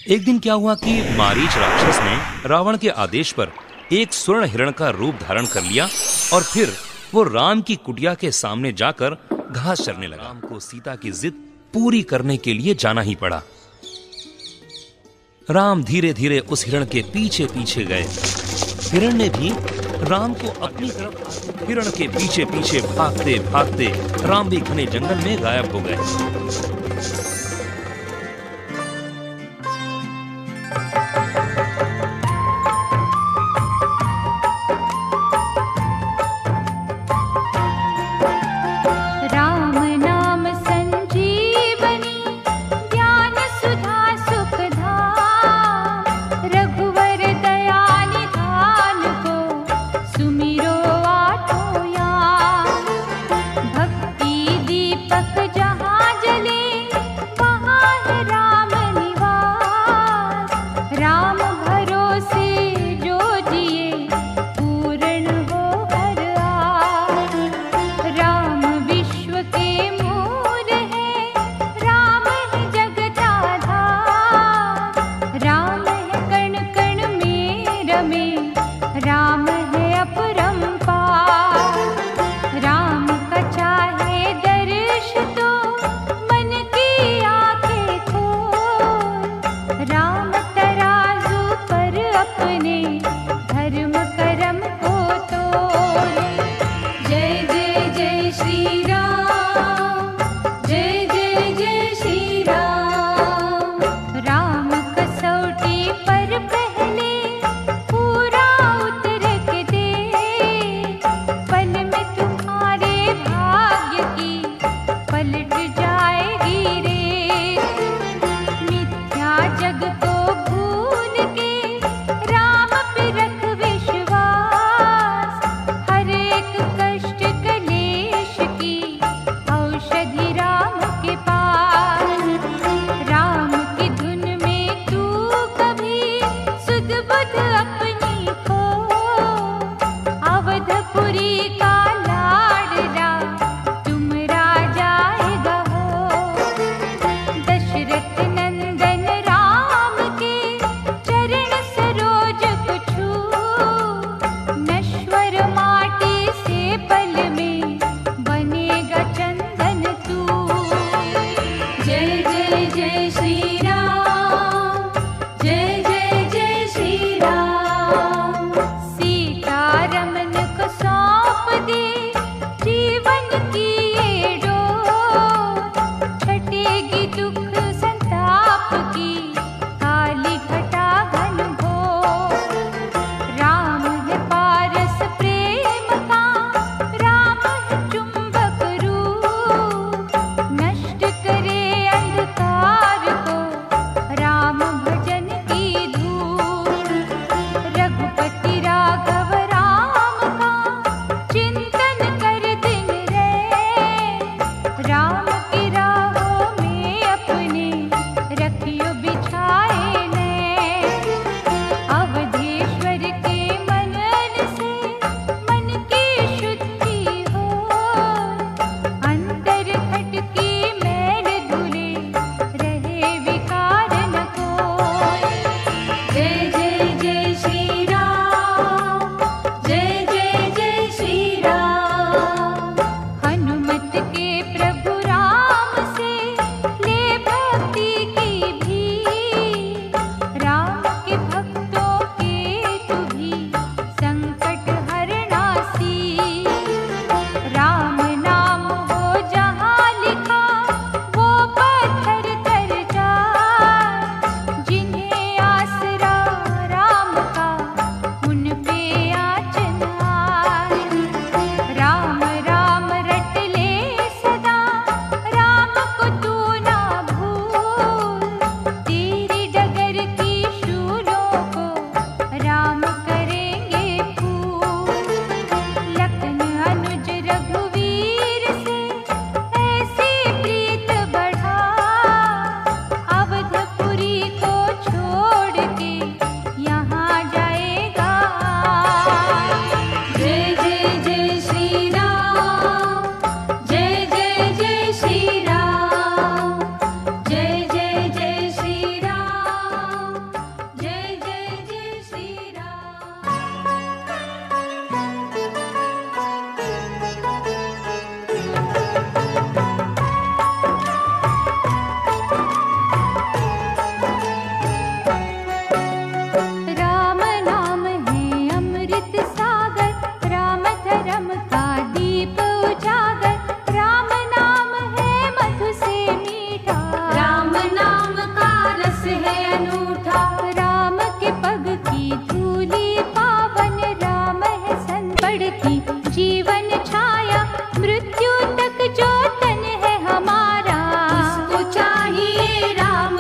एक दिन क्या हुआ कि मारीच राक्षस ने रावण के आदेश पर एक स्वर्ण हिरण का रूप धारण कर लिया और फिर वो राम की कुटिया के सामने जाकर घास चरने लगा। राम को सीता की जिद पूरी करने के लिए जाना ही पड़ा। राम धीरे धीरे उस हिरण के पीछे पीछे गए। हिरण ने भी राम को अपनी तरफ, हिरण के पीछे पीछे भागते भागते राम भी घने जंगल में गायब हो गए।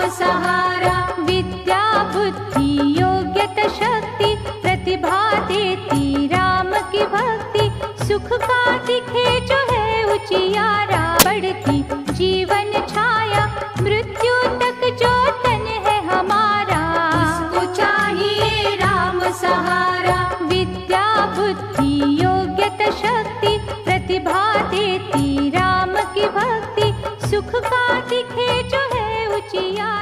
सहारा। विद्या बुद्धि योग्यता शक्ति प्रतिभा देती राम की भक्ति। सुख का दिखे जो है उजियारा, बढ़ती जीवन छाया मृत्यु तक जो तन है हमारा। उसको चाहिए राम सहारा। विद्या बुद्धि योग्यता शक्ति प्रतिभा देती राम की भक्ति। सुख का दिखे जो है उजियारा।